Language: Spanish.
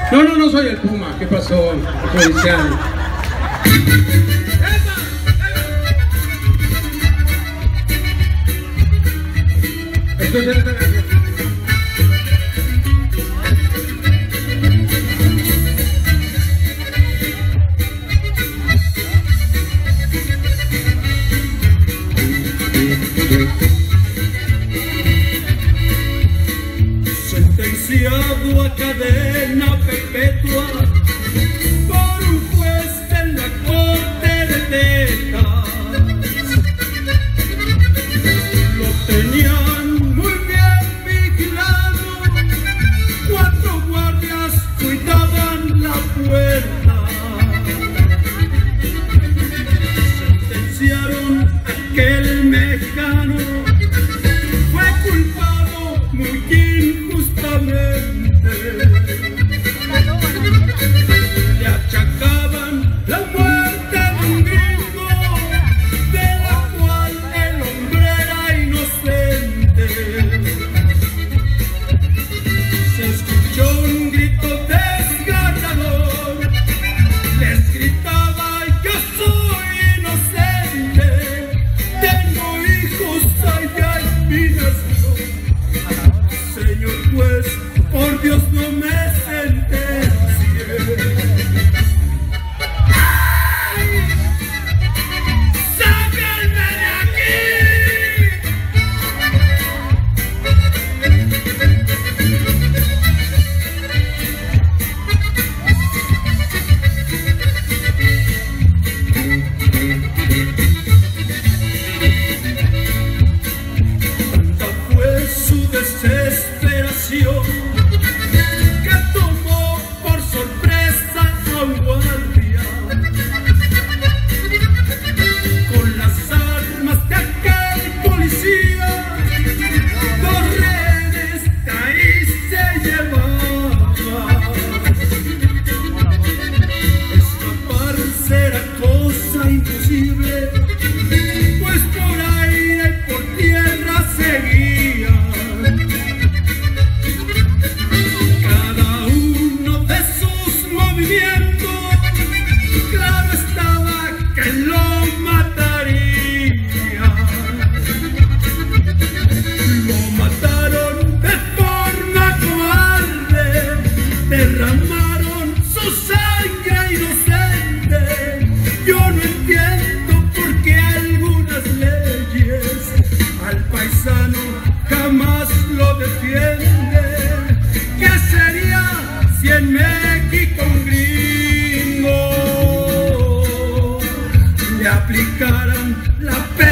No, no, no soy el Puma. ¿Qué pasó, judicial? Sentenciado a cadena perpetua por un juez en la corte de Texas. Lo tenían muy bien vigilado, 4 guardias cuidaban la puerta. Sentenciaron a aquel mexicano, fue culpado muy injustamente. Le achacaban la muerte de un gringo, de la cual el hombre era inocente. Se escuchó un grito desgarrador, les gritaba: yo soy inocente, tengo hijos allá en mi nación. Señor juez, por Dios no me sentencie. ¡Ay! ¡Sáquenme de aquí! Tanta fue su desesperación que tomó por sorpresa a un guardia. Con las armas de aquel policía, 2 rehenes de ahí se llevaba. Escaparse era cosa imposible, pues por aire y por tierra seguían. Cada uno de sus movimientos, claro estaba que lo mataría. Lo mataron de forma cobarde, derramaron su sangre inocente. Yo no entiendo por qué algunas leyes al paisano jamás lo defienden. ¿Qué sería si en México un gringo le aplicaran la pena?